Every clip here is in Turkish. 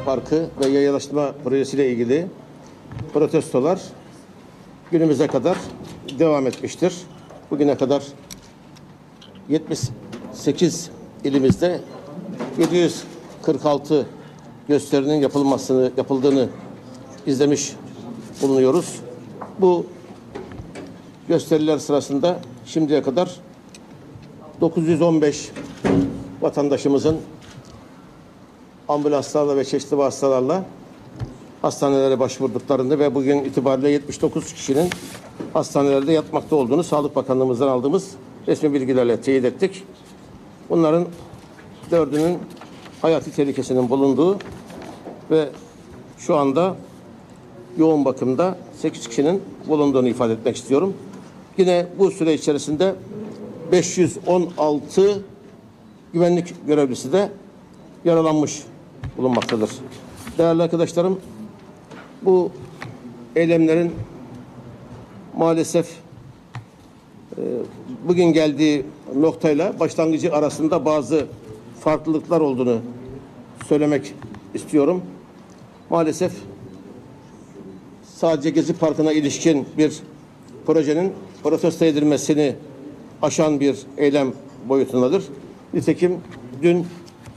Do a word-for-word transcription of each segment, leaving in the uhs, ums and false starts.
Parkı ve yayalaştırma projesiyle ilgili protestolar günümüze kadar devam etmiştir. Bugüne kadar yetmiş sekiz ilimizde yedi yüz kırk altı gösterinin yapılmasını yapıldığını izlemiş bulunuyoruz. Bu gösteriler sırasında şimdiye kadar dokuz yüz on beş vatandaşımızın ambulanslarla ve çeşitli vasıtalarla hastanelere başvurduklarını ve bugün itibariyle yetmiş dokuz kişinin hastanelerde yatmakta olduğunu Sağlık Bakanlığımızdan aldığımız resmi bilgilerle teyit ettik. Bunların dördünün hayati tehlikesinin bulunduğu ve şu anda yoğun bakımda sekiz kişinin bulunduğunu ifade etmek istiyorum. Yine bu süre içerisinde beş yüz on altı güvenlik görevlisi de yaralanmış bulunmaktadır. Değerli arkadaşlarım, bu eylemlerin maalesef e, bugün geldiği noktayla başlangıcı arasında bazı farklılıklar olduğunu söylemek istiyorum. Maalesef sadece Gezi Parkı'na ilişkin bir projenin protesto edilmesini aşan bir eylem boyutundadır. Nitekim dün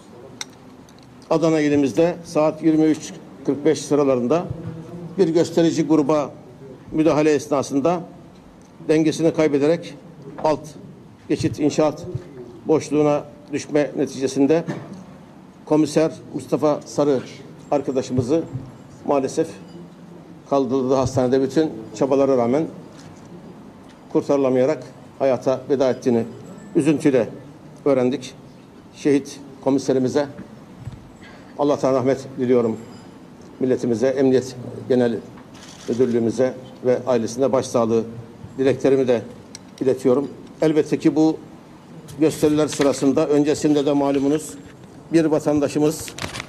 Adana ilimizde saat yirmi üç kırk beş sıralarında bir gösterici gruba müdahale esnasında dengesini kaybederek alt geçit inşaat boşluğuna düşme neticesinde komiser Mustafa Sarı arkadaşımızı maalesef kaldırıldığı hastanede bütün çabalara rağmen kurtarılamayarak hayata veda ettiğini üzüntüyle öğrendik. Şehit komiserimize Allah'tan rahmet diliyorum. Milletimize, Emniyet Genel Müdürlüğümüze ve ailesine başsağlığı dileklerimi de iletiyorum. Elbette ki bu gösteriler sırasında öncesinde de malumunuz bir vatandaşımız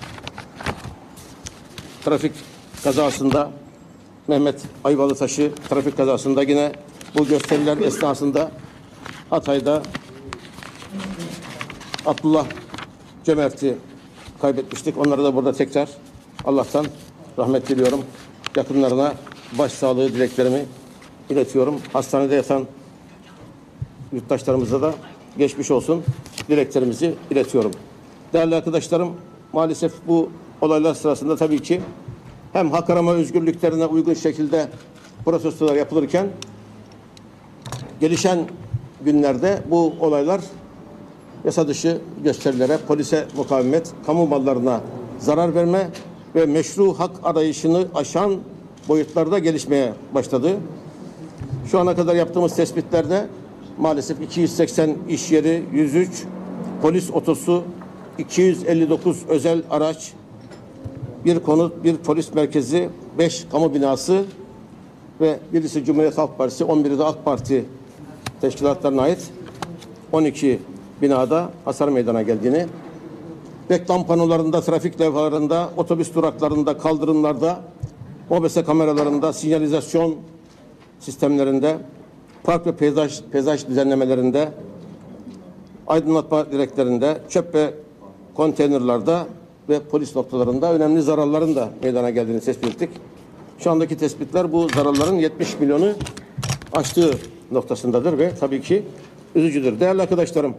trafik kazasında, Mehmet Ayvalıtaş'ı trafik kazasında yine bu gösteriler esnasında Hatay'da Abdullah Cömert'i kaybetmiştik. Onlara da burada tekrar Allah'tan rahmet diliyorum. Yakınlarına başsağlığı dileklerimi iletiyorum. Hastanede yatan yurttaşlarımıza da geçmiş olsun dileklerimizi iletiyorum. Değerli arkadaşlarım, maalesef bu olaylar sırasında tabii ki hem hak arama özgürlüklerine uygun şekilde protestolar yapılırken gelişen günlerde bu olaylar yasa dışı gösterilere, polise mukavemet, kamu mallarına zarar verme ve meşru hak arayışını aşan boyutlarda gelişmeye başladı. Şu ana kadar yaptığımız tespitlerde maalesef iki yüz seksen iş yeri, yüz üç polis otosu, iki yüz elli dokuz özel araç, bir konut, bir polis merkezi, beş kamu binası ve birisi Cumhuriyet Halk Partisi, on biri de AK Parti teşkilatlarına ait on iki binada hasar meydana geldiğini, reklam panolarında, trafik levhalarında, otobüs duraklarında, kaldırımlarda, mobese kameralarında, sinyalizasyon sistemlerinde, park ve peyzaj, peyzaj düzenlemelerinde, aydınlatma direklerinde, çöp ve konteynerlarda ve polis noktalarında önemli zararların da meydana geldiğini tespit ettik. Şu andaki tespitler bu zararların yetmiş milyonu aştığı noktasındadır ve tabii ki üzücüdür. Değerli arkadaşlarım,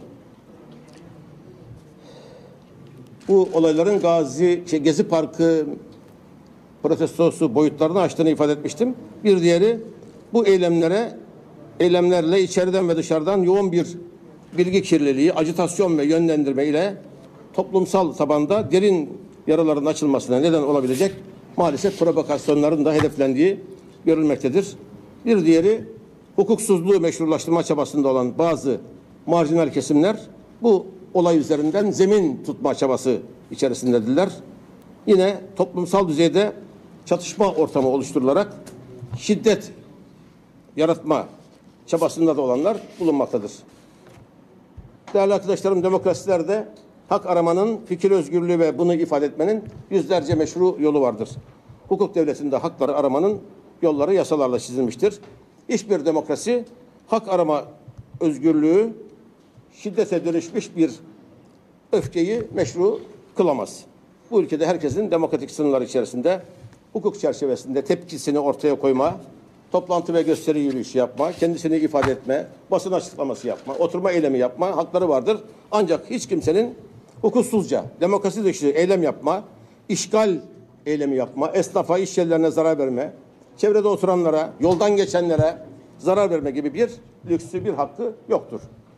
bu olayların Gazi, şey, Gezi Parkı protestosu boyutlarını aştığını ifade etmiştim. Bir diğeri bu eylemlere, eylemlerle içeriden ve dışarıdan yoğun bir bilgi kirliliği, ajitasyon ve yönlendirme ile toplumsal tabanda derin yaraların açılmasına neden olabilecek maalesef provokasyonların da hedeflendiği görülmektedir. Bir diğeri hukuksuzluğu meşrulaştırma çabasında olan bazı marjinal kesimler bu olay üzerinden zemin tutma çabası içerisindedirler. Yine toplumsal düzeyde çatışma ortamı oluşturularak şiddet yaratma çabasında da olanlar bulunmaktadır. Değerli arkadaşlarım, demokrasilerde hak aramanın, fikir özgürlüğü ve bunu ifade etmenin yüzlerce meşru yolu vardır. Hukuk devletinde hakları aramanın yolları yasalarla çizilmiştir. Hiçbir demokrasi hak arama özgürlüğü şiddete dönüşmüş bir öfkeyi meşru kılamaz. bu ülkede herkesin demokratik sınırlar içerisinde, hukuk çerçevesinde tepkisini ortaya koyma, toplantı ve gösteri yürüyüşü yapma, kendisini ifade etme, basın açıklaması yapma, oturma eylemi yapma hakları vardır. Ancak hiç kimsenin hukuksuzca, demokrasi dışı eylem yapma, işgal eylemi yapma, esnafa, iş yerlerine zarar verme, çevrede oturanlara, yoldan geçenlere zarar verme gibi bir lüksü, bir hakkı yoktur.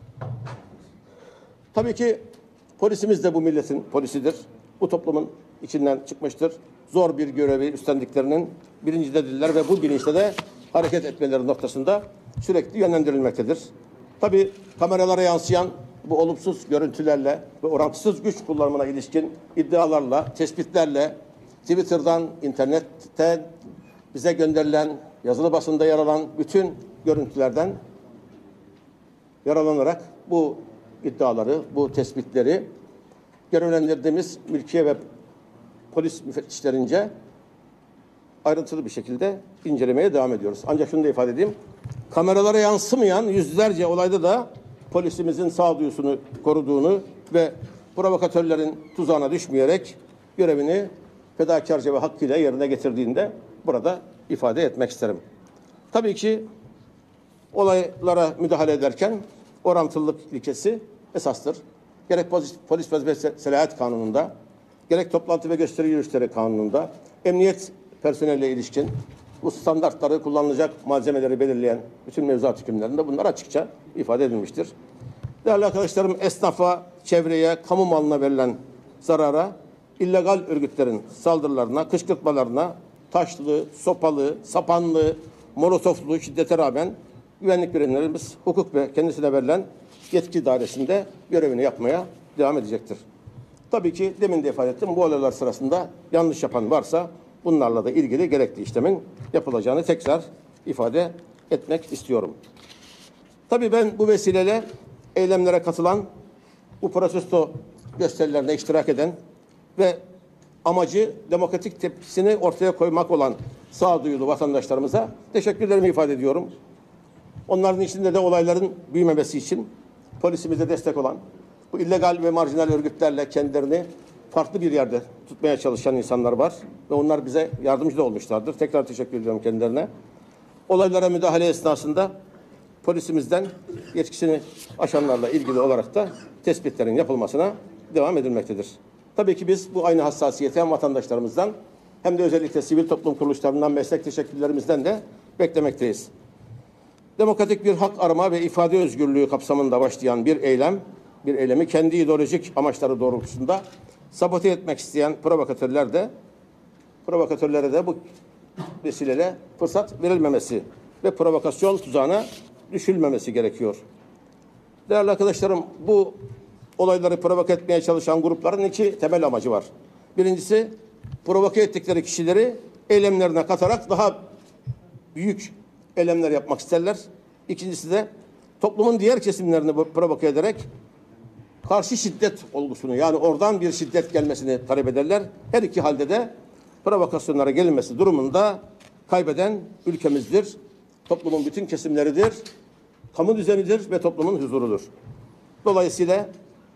Tabii ki polisimiz de bu milletin polisidir. Bu toplumun içinden çıkmıştır. Zor bir görevi üstlendiklerinin bilincindedirler ve bu bilinçle de hareket etmeleri noktasında sürekli yönlendirilmektedir. Tabii kameralara yansıyan bu olumsuz görüntülerle ve orantısız güç kullanımına ilişkin iddialarla, tespitlerle, Twitter'dan, internetten bize gönderilen, yazılı basında yer alan bütün görüntülerden yararlanarak bu iddiaları, bu tespitleri görevlendirdiğimiz mülkiye ve polis müfettişlerince ayrıntılı bir şekilde incelemeye devam ediyoruz. Ancak şunu da ifade edeyim. Kameralara yansımayan yüzlerce olayda da polisimizin sağduyusunu koruduğunu ve provokatörlerin tuzağına düşmeyerek görevini fedakarca ve hakkıyla yerine getirdiğinde burada ifade etmek isterim. Tabii ki olaylara müdahale ederken orantılılık ilkesi esastır. Gerek Polis ve Selahat Kanunu'nda, gerek toplantı ve gösteri yürüyüşleri kanununda, emniyet personeline ilişkin bu standartları, kullanılacak malzemeleri belirleyen bütün mevzuat hükümlerinde bunlar açıkça ifade edilmiştir. Değerli arkadaşlarım, esnafa, çevreye, kamu malına verilen zarara, illegal örgütlerin saldırılarına, kışkırtmalarına, taşlı, sopalı, sapanlı, molotoflu şiddete rağmen güvenlik birimlerimiz hukuk ve kendisine verilen yetki dairesinde görevini yapmaya devam edecektir. Tabii ki demin de ifade ettim, bu olaylar sırasında yanlış yapan varsa bunlarla da ilgili gerekli işlemin yapılacağını tekrar ifade etmek istiyorum. Tabii ben bu vesileyle eylemlere katılan, bu protesto gösterilerine iştirak eden ve amacı demokratik tepkisini ortaya koymak olan sağduyulu vatandaşlarımıza teşekkürlerimi ifade ediyorum. Onların içinde de olayların büyümemesi için polisimize destek olan, bu illegal ve marjinal örgütlerle kendilerini farklı bir yerde tutmaya çalışan insanlar var ve onlar bize yardımcı da olmuşlardır. Tekrar teşekkür ediyorum kendilerine. Olaylara müdahale esnasında polisimizden yetkisini aşanlarla ilgili olarak da tespitlerin yapılmasına devam edilmektedir. Tabii ki biz bu aynı hassasiyeti hem vatandaşlarımızdan hem de özellikle sivil toplum kuruluşlarından, meslek teşekkürlerimizden de beklemekteyiz. Demokratik bir hak arama ve ifade özgürlüğü kapsamında başlayan bir eylem, bir eylemi kendi ideolojik amaçları doğrultusunda sabote etmek isteyen provokatörler de, provokatörlere de bu vesileyle fırsat verilmemesi ve provokasyon tuzağına düşülmemesi gerekiyor. Değerli arkadaşlarım, bu olayları provoke etmeye çalışan grupların iki temel amacı var. Birincisi, provoke ettikleri kişileri eylemlerine katarak daha büyük eylemler yapmak isterler. İkincisi de toplumun diğer kesimlerini provoke ederek karşı şiddet olgusunu, yani oradan bir şiddet gelmesini talep ederler. Her iki halde de provokasyonlara gelinmesi durumunda kaybeden ülkemizdir. Toplumun bütün kesimleridir. Kamu düzenidir ve toplumun huzurudur. Dolayısıyla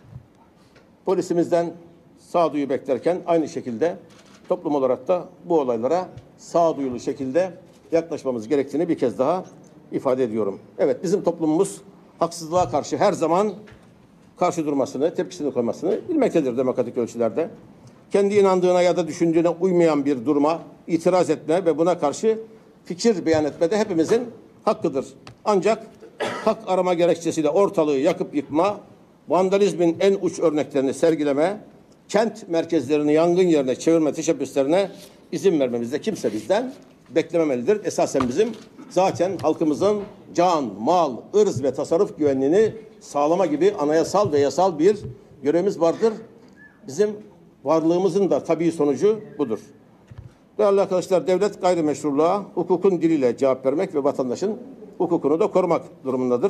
polisimizden sağduyu beklerken aynı şekilde toplum olarak da bu olaylara sağduyulu şekilde yaklaşmamız gerektiğini bir kez daha ifade ediyorum. Evet, bizim toplumumuz haksızlığa karşı her zaman karşı durmasını, tepkisini koymasını bilmektedir demokratik ölçülerde. Kendi inandığına ya da düşündüğüne uymayan bir duruma itiraz etme ve buna karşı fikir beyan etme de hepimizin hakkıdır. Ancak hak arama gerekçesiyle ortalığı yakıp yıkma, vandalizmin en uç örneklerini sergileme, kent merkezlerini yangın yerine çevirme teşebbüslerine izin vermemizde kimse bizden beklememelidir. Esasen bizim zaten halkımızın can, mal, ırz ve tasarruf güvenliğini sağlama gibi anayasal ve yasal bir görevimiz vardır. Bizim varlığımızın da tabii sonucu budur. Değerli arkadaşlar, devlet gayrimeşruluğa hukukun diliyle cevap vermek ve vatandaşın hukukunu da korumak durumundadır.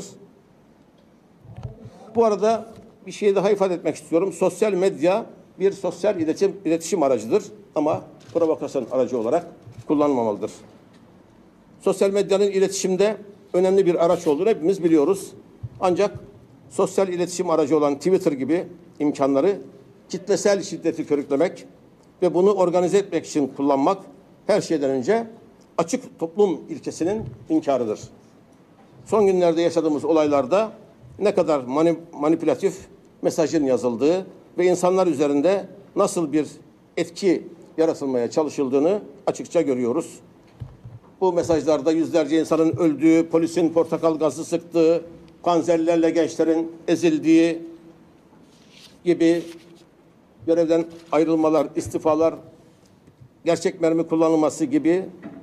Bu arada bir şey daha ifade etmek istiyorum. Sosyal medya bir sosyal iletişim, iletişim aracıdır ama provokasyon aracı olarak kullanılmamalıdır. Sosyal medyanın iletişimde önemli bir araç olduğunu hepimiz biliyoruz. Ancak sosyal iletişim aracı olan Twitter gibi imkanları kitlesel şiddeti körüklemek, ve bunu organize etmek için kullanmak her şeyden önce açık toplum ilkesinin inkarıdır. Son günlerde yaşadığımız olaylarda ne kadar manipülatif mesajın yazıldığı ve insanlar üzerinde nasıl bir etki yaratılmaya çalışıldığını açıkça görüyoruz. Bu mesajlarda yüzlerce insanın öldüğü, polisin portakal gazı sıktığı, panzerlerle gençlerin ezildiği gibi görevden ayrılmalar, istifalar, gerçek mermi kullanılması gibi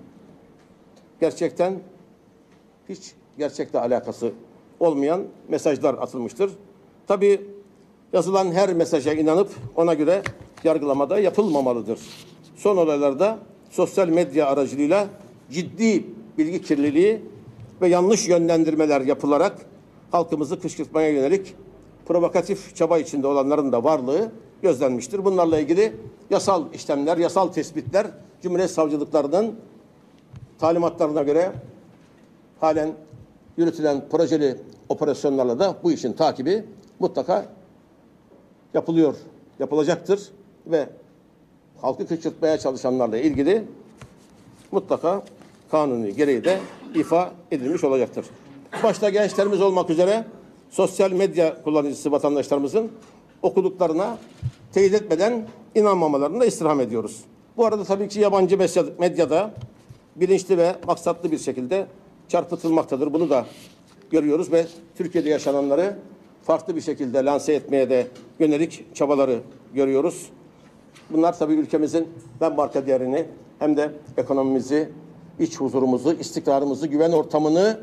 gerçekten hiç gerçekle alakası olmayan mesajlar atılmıştır. Tabii yazılan her mesaja inanıp ona göre yargılamada yapılmamalıdır. Son olaylarda sosyal medya aracılığıyla ciddi bilgi kirliliği ve yanlış yönlendirmeler yapılarak halkımızı kışkırtmaya yönelik provokatif çaba içinde olanların da varlığı gözlenmiştir. Bunlarla ilgili yasal işlemler, yasal tespitler Cumhuriyet Savcılıklarının talimatlarına göre halen yürütülen projeli operasyonlarla da bu işin takibi mutlaka yapılıyor, yapılacaktır ve halkı kışkırtmaya çalışanlarla ilgili mutlaka kanuni gereği de ifa edilmiş olacaktır. Başta gençlerimiz olmak üzere sosyal medya kullanıcısı vatandaşlarımızın okuduklarına teyit etmeden inanmamalarını da istirham ediyoruz. Bu arada tabii ki yabancı medyada bilinçli ve maksatlı bir şekilde çarpıtılmaktadır. Bunu da görüyoruz ve Türkiye'de yaşananları farklı bir şekilde lanse etmeye de yönelik çabaları görüyoruz. Bunlar tabii ülkemizin hem marka değerini hem de ekonomimizi, iç huzurumuzu, istikrarımızı, güven ortamını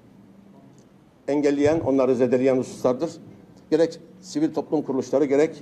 engelleyen, onları zedeleyen hususlardır. Gerek sivil toplum kuruluşları, gerek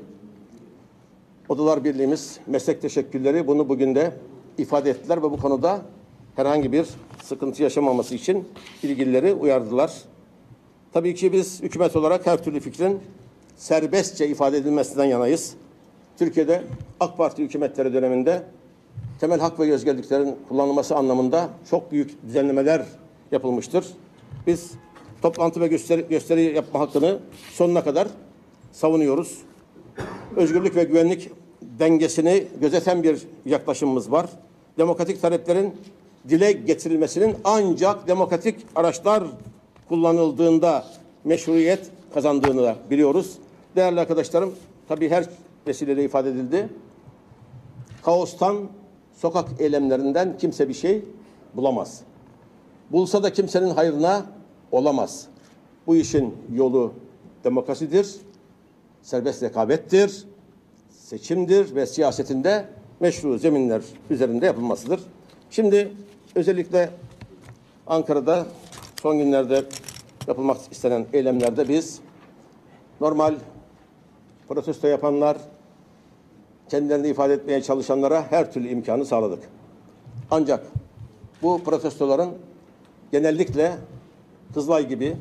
Odalar Birliğimiz, meslek teşekkülleri bunu bugün de ifade ettiler ve bu konuda herhangi bir sıkıntı yaşamaması için ilgilileri uyardılar. Tabii ki biz hükümet olarak her türlü fikrin serbestçe ifade edilmesinden yanayız. Türkiye'de AK Parti hükümetleri döneminde temel hak ve özgürlüklerin kullanılması anlamında çok büyük düzenlemeler yapılmıştır. Biz toplantı ve gösteri, gösteri yapma hakkını sonuna kadar savunuyoruz. Özgürlük ve güvenlik dengesini gözeten bir yaklaşımımız var. Demokratik taleplerin dile getirilmesinin ancak demokratik araçlar kullanıldığında meşruiyet kazandığını da biliyoruz. Değerli arkadaşlarım, tabii her vesileyle ifade edildi. Kaostan, sokak eylemlerinden kimse bir şey bulamaz. Bulsa da kimsenin hayrına olamaz. Bu işin yolu demokrasidir, serbest rekabettir, seçimdir ve siyasetinde meşru zeminler üzerinde yapılmasıdır. Şimdi özellikle Ankara'da son günlerde yapılmak istenen eylemlerde biz normal protesto yapanlar, kendilerini ifade etmeye çalışanlara her türlü imkanı sağladık. Ancak bu protestoların genellikle Kızılay gibi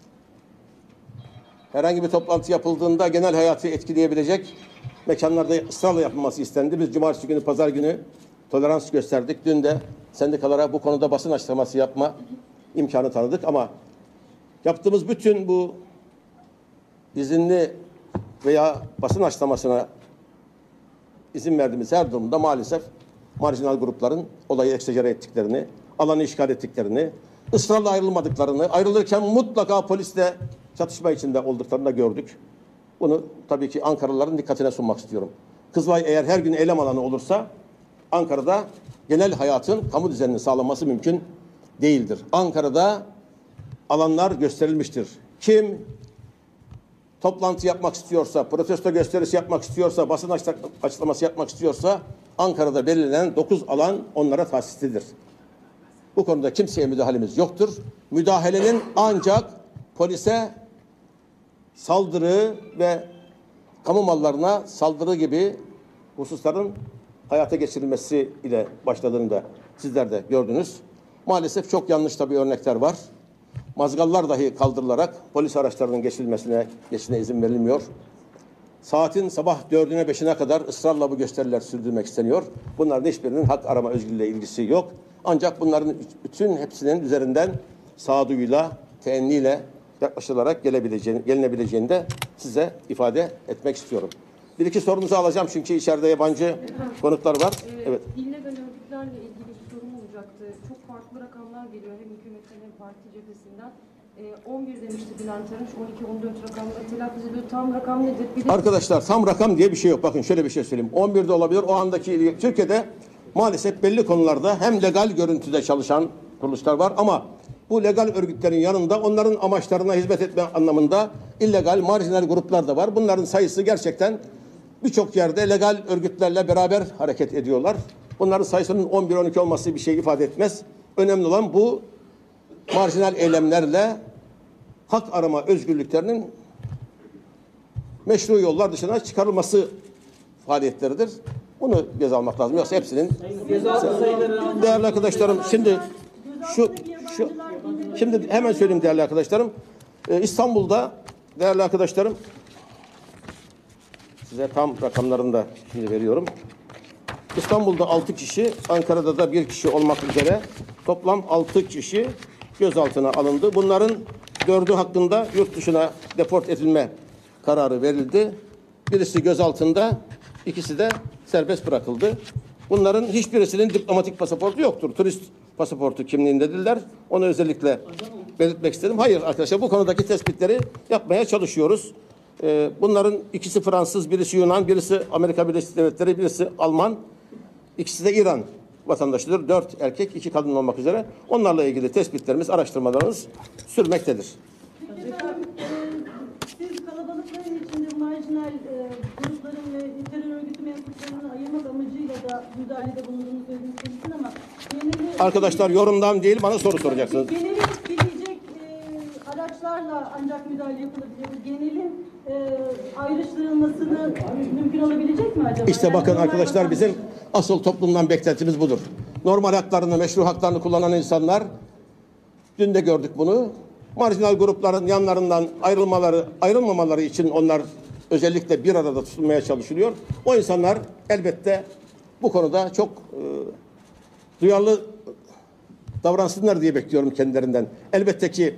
herhangi bir toplantı yapıldığında genel hayatı etkileyebilecek mekanlarda ısrarla yapılması istendi. Biz cumartesi günü, pazar günü tolerans gösterdik. Dün de sendikalara bu konuda basın açıklaması yapma imkanı tanıdık ama yaptığımız bütün bu izinli veya basın açıklamasına izin verdiğimiz her durumda maalesef marjinal grupların olayı eksecere ettiklerini, alanı işgal ettiklerini, ısrarla ayrılmadıklarını, ayrılırken mutlaka polisle çatışma içinde olduklarını da gördük. Bunu tabii ki Ankaralıların dikkatine sunmak istiyorum. Kızılay eğer her gün eylem alanı olursa Ankara'da genel hayatın kamu düzeninin sağlanması mümkün değildir. Ankara'da alanlar gösterilmiştir. Kim toplantı yapmak istiyorsa, protesto gösterisi yapmak istiyorsa, basın açıklaması yapmak istiyorsa Ankara'da belirlenen dokuz alan onlara tahsislidir. Bu konuda kimseye müdahalemiz yoktur. Müdahalenin ancak polise saldırı ve kamu mallarına saldırı gibi hususların hayata geçirilmesi ile başladığını da sizler de gördünüz. Maalesef çok yanlış tabii örnekler var. Mazgallar dahi kaldırılarak polis araçlarının geçilmesine, geçişine izin verilmiyor. Saatin sabah dördüne beşine kadar ısrarla bu gösteriler sürdürmek isteniyor. Bunların hiçbirinin hak arama özgürlüğüyle ilgisi yok. Ancak bunların bütün hepsinin üzerinden sağduyuyla, teenniyle yaklaşılarak gelebileceğini, gelinebileceğini de size ifade etmek istiyorum. Bir iki sorunuzu alacağım çünkü içeride yabancı konuklar var. Ee, Evet. İllegal örgütlerle ilgili bir sorum olacaktı. Çok farklı rakamlar geliyor hem hükümetten hem parti cephesinden. Ee, on bir demişti Bülent Arınç, on iki on dört rakamları telaffuz ediyor. Tam rakam nedir? Bir de Arkadaşlar tam rakam diye bir şey yok. Bakın şöyle bir şey söyleyeyim. on birde olabilir. O andaki Türkiye'de maalesef belli konularda hem legal görüntüde çalışan kuruluşlar var ama bu legal örgütlerin yanında onların amaçlarına hizmet etme anlamında illegal, marjinal gruplar da var. Bunların sayısı gerçekten birçok yerde legal örgütlerle beraber hareket ediyorlar. Bunların sayısının on bir on iki olması bir şey ifade etmez. Önemli olan bu marjinal eylemlerle hak arama özgürlüklerinin meşru yollar dışına çıkarılması faaliyetleridir. Bunu göz almak lazım. Yoksa hepsinin değerli arkadaşlarım şimdi şu şu şimdi hemen söyleyeyim değerli arkadaşlarım. Ee, İstanbul'da değerli arkadaşlarım size tam rakamlarını da şimdi veriyorum. İstanbul'da altı kişi, Ankara'da da bir kişi olmak üzere toplam altı kişi gözaltına alındı. Bunların dördü hakkında yurt dışına deport edilme kararı verildi. Birisi gözaltında, ikisi de serbest bırakıldı. Bunların hiçbirisinin diplomatik pasaportu yoktur. Turist pasaportu kimliğindedirler. Onu özellikle belirtmek istedim. Hayır arkadaşlar, bu konudaki tespitleri yapmaya çalışıyoruz. Ee, bunların ikisi Fransız, birisi Yunan, birisi Amerika Birleşik Devletleri, birisi Alman. İkisi de İran vatandaşıdır. Dört erkek, iki kadın olmak üzere. Onlarla ilgili tespitlerimiz, araştırmalarımız sürmektedir. Peki efendim, e, siz kalabalıkların içinde marjinal e, grupların ve terör örgütü mensuplarını ayırmak amacıyla da müdahalede bulunduğunu söylediğiniz kesin ama geneli... Arkadaşlar yorumdan değil, bana soru soracaksınız. Geneli bilecek e, araçlarla ancak müdahale yapılabilir. Genelin e, ayrıştırılmasını mümkün olabilecek mi acaba? İşte Yani bakın normal arkadaşlar, bizim vatandaş- asıl toplumdan beklentimiz budur. Normal haklarını, meşru haklarını kullanan insanlar, dün de gördük bunu, marjinal grupların yanlarından ayrılmaları, ayrılmamaları için onlar özellikle bir arada tutulmaya çalışılıyor. O insanlar elbette bu konuda çok e, duyarlı davransınlar diye bekliyorum kendilerinden. Elbette ki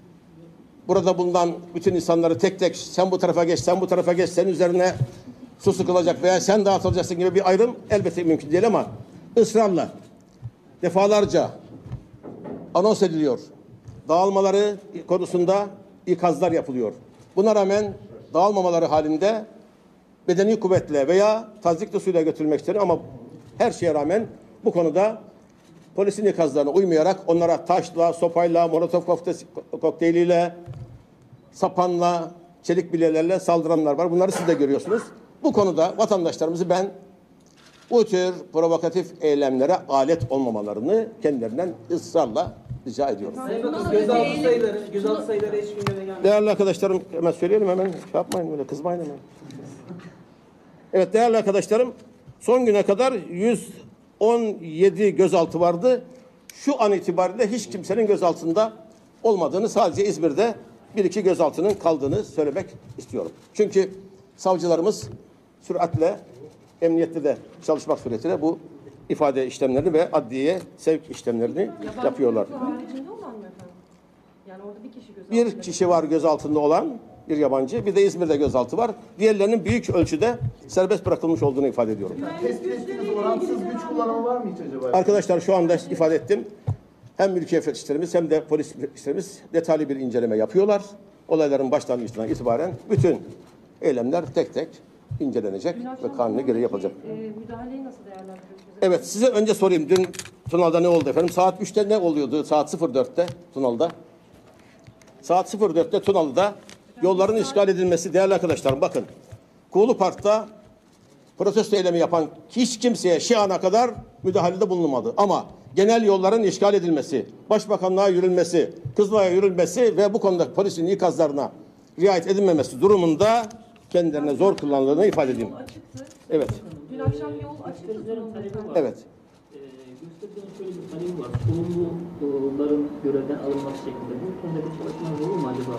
burada bulunan bütün insanları tek tek sen bu tarafa geç, sen bu tarafa geç, senin üzerine su sıkılacak veya sen dağıtılacaksın gibi bir ayrım elbette mümkün değil ama ısrarla defalarca anons ediliyor. Dağılmaları konusunda ikazlar yapılıyor. Buna rağmen dağılmamaları halinde bedeni kuvvetle veya tazikli suyla götürülmek istedim ama her şeye rağmen bu konuda polisin ikazlarına uymayarak onlara taşla, sopayla, molotof kokteyliyle, sapanla, çelik bilyelerle saldıranlar var. Bunları siz de görüyorsunuz. Bu konuda vatandaşlarımızı ben bu tür provokatif eylemlere alet olmamalarını kendilerinden ısrarla rica ediyorum. Sayın Bakan, gözaltı sayıları, gözaltı sayıları hiç gündeme gelmedi. Değerli arkadaşlarım, hemen söyleyelim, hemen şey yapmayın, böyle kızmayın hemen. Evet değerli arkadaşlarım, son güne kadar yüz on yedi gözaltı vardı. Şu an itibariyle hiç kimsenin gözaltında olmadığını, sadece İzmir'de bir iki gözaltının kaldığını söylemek istiyorum. Çünkü savcılarımız süratle, emniyette de çalışmak suretiyle bu ifade işlemlerini ve adliyeye sevk işlemlerini yabancı yapıyorlar. grubu haricinde olan mı efendim? Yani orada bir kişi gözaltında. Bir kişi var gözaltında olan, bir yabancı, bir de İzmir'de gözaltı var. Diğerlerinin büyük ölçüde serbest bırakılmış olduğunu ifade ediyorum. Tespit ettiğiniz oransız güç kullanımı var mı hiç acaba? Arkadaşlar şu anda ifade ettim. Hem mülki müfettişlerimiz hem de polis müfettişlerimiz detaylı bir inceleme yapıyorlar. Olayların başlangıcından itibaren bütün eylemler tek tek incelenecek Dün ve akşam kanuna göre yapılacak. E, müdahaleyi nasıl değerlendiriyorsunuz? Evet, size önce sorayım. Dün Tunal'da ne oldu efendim? Saat üçte ne oluyordu? Saat sıfır dörtte Tunal'da. Saat sıfır dörtte Tunalı'da yolların işgal edilmesi, değerli arkadaşlarım bakın. Kuğulu Park'ta protesto eylemi yapan hiç kimseye şu ana kadar müdahalede bulunmadı. Ama genel yolların işgal edilmesi, başbakanlığa yürülmesi, Kızılay'a yürülmesi ve bu konuda polisin ikazlarına riayet edilmemesi durumunda kendilerine zor kullanıldığını ifade edeyim. Yol açıktı. Evet. Dün akşam yol açıktı. Gösterilerin talebi var. Evet. Ee, gösterilerin şöyle bir talebi var. Sorumluların görevden alınması şeklinde. Bu konuda bir çalışmanız olur mu acaba?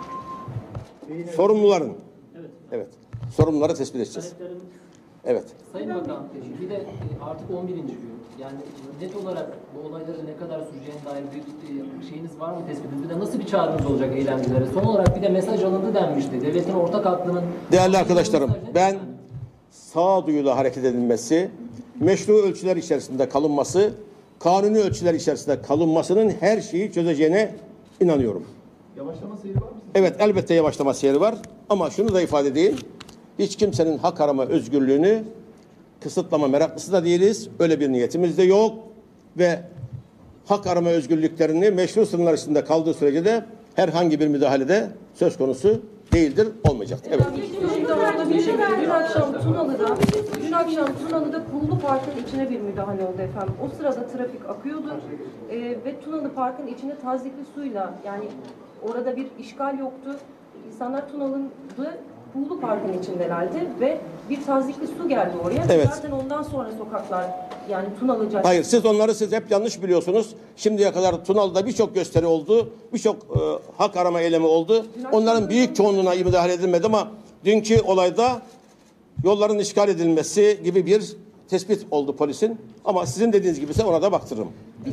Sorumluların. Evet. Evet. Sorumluları tespit edeceğiz. Taleplerin, Evet. Sayın Bakan, bir de e, artık on birinci gün. Yani net olarak bu olayların ne kadar süreceğine dair bir e, şeyiniz var mı, tespitiniz? Bir de nasıl bir çağrınız olacak eylemcilere? Son olarak bir de mesaj alındı denmişti. Devletin ortak aklının... Değerli arkadaşlarım, ben sağduyuyla hareket edilmesi, meşru ölçüler içerisinde kalınması, kanuni ölçüler içerisinde kalınmasının her şeyi çözeceğine inanıyorum. Yavaşlama seyri var mı? Evet, elbette yavaşlama seyri var ama şunu da ifade edeyim. Hiç kimsenin hak arama özgürlüğünü kısıtlama meraklısı da değiliz. Öyle bir niyetimiz de yok ve hak arama özgürlüklerini meşru sınırlar içinde kaldığı sürece de herhangi bir müdahalede söz konusu değildir, olmayacaktır. Evet. Dün akşam Tunalı'da, dün akşam Tunalı'da Kumlu Park'ın içine bir müdahale oldu efendim. O sırada trafik akıyordu ee, ve Tunalı Park'ın içine tazyikli suyla, yani orada bir işgal yoktu. İnsanlar Tunalı'da Kumlu Park'ın içindelerdi ve bir tazyikli su geldi oraya. Evet. Zaten ondan sonra sokaklar, yani Tunalı Caddesi. Hayır, siz onları siz hep yanlış biliyorsunuz. Şimdiye kadar Tunalı'da birçok gösteri oldu, birçok e, hak arama eylemi oldu. Onların büyük çoğunluğuna müdahale edilmedi ama dünkü olayda yolların işgal edilmesi gibi bir tespit oldu polisin. Ama sizin dediğiniz gibi ise ona da baktırırım. Bir de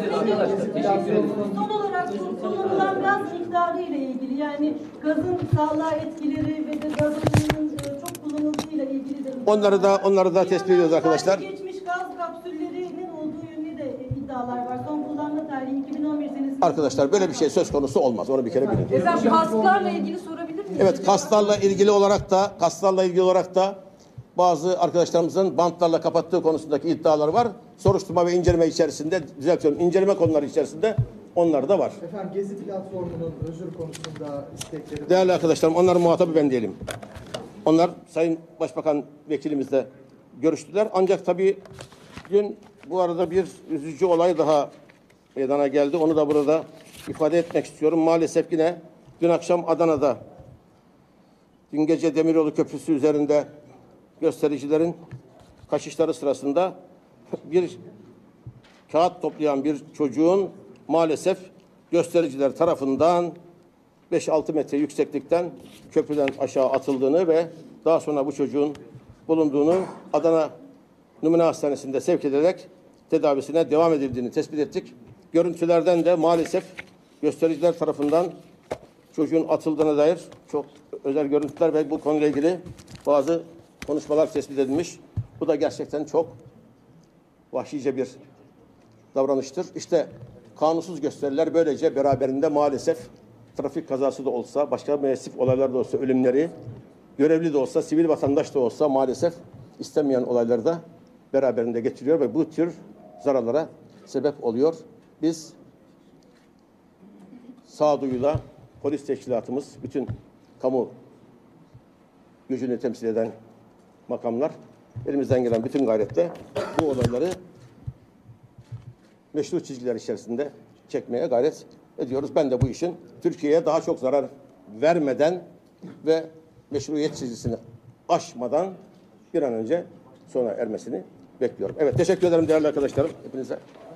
son olarak kullanılan gaz miktarı ile ilgili, yani gazın sağlığa etkileri ve de gazın çok kullanıldığıyla ilgili de Onları da onları da tespit ediyoruz arkadaşlar. Geçmiş gaz kapsüllerinin olduğu yönünde de iddialar var. Son kullanma tarihi iki bin on bir senesinde. Arkadaşlar böyle bir şey söz konusu olmaz. Onu bir kere bilin. Efendim kasklarla ilgili sorabilir miyim? Evet, kaslarla ilgili olarak da kaslarla ilgili olarak da bazı arkadaşlarımızın bantlarla kapattığı konusundaki iddialar var. Soruşturma ve inceleme içerisinde, düzeltiyorum, inceleme konuları içerisinde onlar da var. Efendim Gezi platformunun özür konusunda istekleri... Değerli arkadaşlarım, onların muhatabı ben değilim. Onlar Sayın Başbakan Vekilimizle görüştüler. Ancak tabii dün bu arada bir üzücü olay daha meydana geldi. Onu da burada ifade etmek istiyorum. Maalesef yine dün akşam Adana'da, dün gece Demiryolu Köprüsü üzerinde göstericilerin kaçışları sırasında bir kağıt toplayan bir çocuğun maalesef göstericiler tarafından beş altı metre yükseklikten köprüden aşağı atıldığını ve daha sonra bu çocuğun bulunduğunu Adana Numune Hastanesi'nde sevk edilerek tedavisine devam edildiğini tespit ettik. Görüntülerden de maalesef göstericiler tarafından çocuğun atıldığına dair çok özel görüntüler ve bu konuyla ilgili bazı konuşmalar tespit edilmiş. Bu da gerçekten çok vahşice bir davranıştır. İşte kanunsuz gösteriler böylece beraberinde maalesef trafik kazası da olsa, başka müessif olaylar da olsa, ölümleri, görevli de olsa, sivil vatandaş da olsa maalesef istenmeyen olayları da beraberinde getiriyor ve bu tür zararlara sebep oluyor. Biz sağduyuyla polis teşkilatımız, bütün kamu gücünü temsil eden makamlar elimizden gelen bütün gayretle bu olayları meşru çizgiler içerisinde çekmeye gayret ediyoruz. Ben de bu işin Türkiye'ye daha çok zarar vermeden ve meşruiyet çizgisini aşmadan bir an önce sona ermesini bekliyorum. Evet, teşekkür ederim değerli arkadaşlarım hepinize.